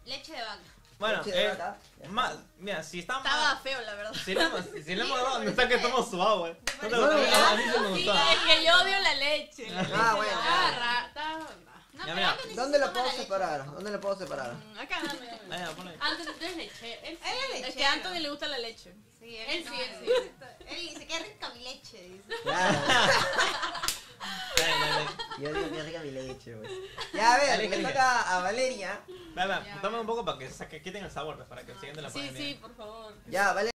Leche de vaca. Bueno, Leche de vaca. mira, si está Estaba mal. feo, la verdad. Si le hemos dado, no está que tomo su agua, No te No, gusta, no, a mí sí me Sí, gustó. es que yo odio la leche. La leche Ah, bueno. No, Ya, pero mira. antes ¿Dónde lo toma puedo la leche. separar? ¿Dónde lo puedo separar? Acá, dame. Ahí, ya, ponle. Antes es leche. Él sí. Él es Es que lechero. a Anthony le gusta la leche. Sí, Él no, sí, él Él dice, qué rica mi leche, dice. Claro. Dale. Yo digo que rica mi leche, pues. Ya, a ver, Dale, le dale. toca a Valeria. Ve, tome un poco para que quiten el sabor, pues, para que el siguiente la Sí, pongan bien. sí, por favor. Ya, Valeria.